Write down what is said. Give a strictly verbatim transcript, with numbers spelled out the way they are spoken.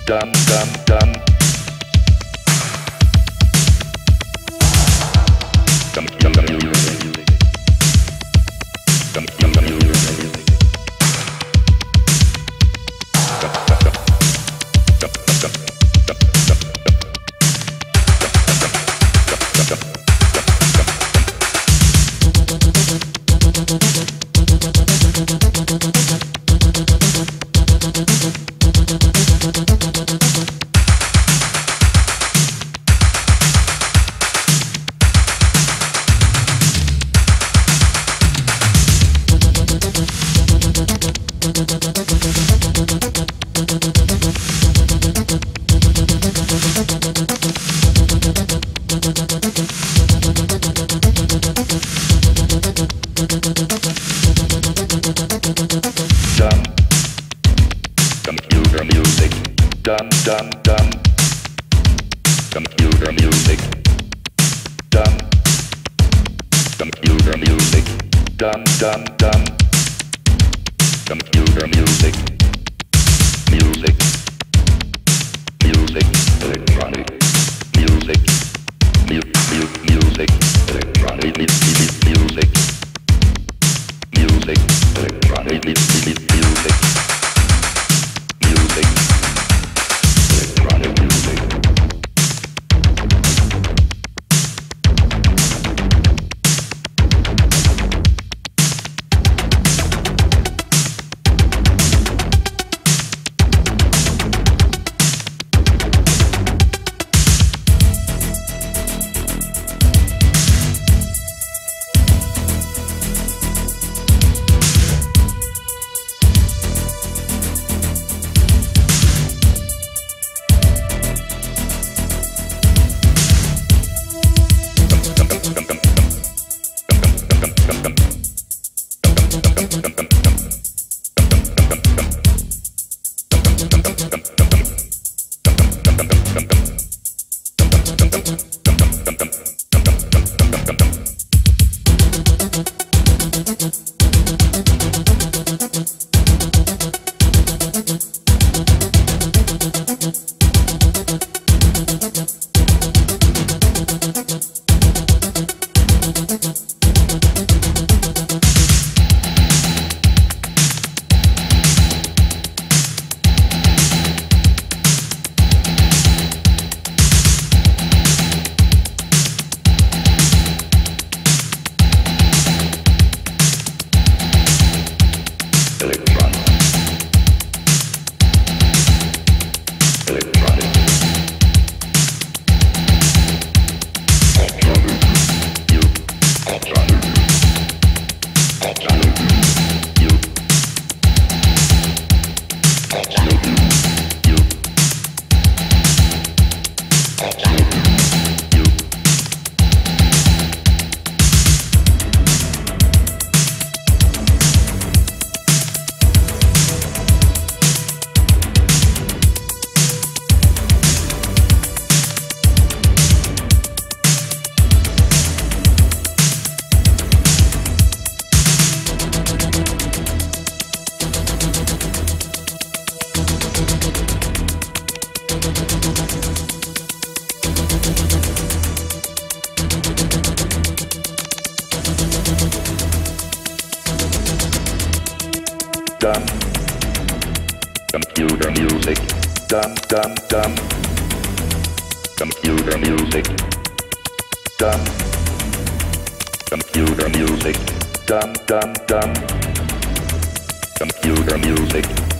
dum dum dum. Dum dum dum music. Dum dum dum music. Dum dum dum. Dum dum dum. Dum dum dum. Dum dum dum. Dum dum dum. Computer music. Dum. Computer music. Dum dum dum. Computer music. Music. Music. Electronic. Music. Mu mu music. Electronic. Mu music. Music. Electronic. Mu music. Music. Electronic music. Dum. Computer music. Dum dum dum. Computer music. Dum. Computer music. Dum dum dum. Computer music.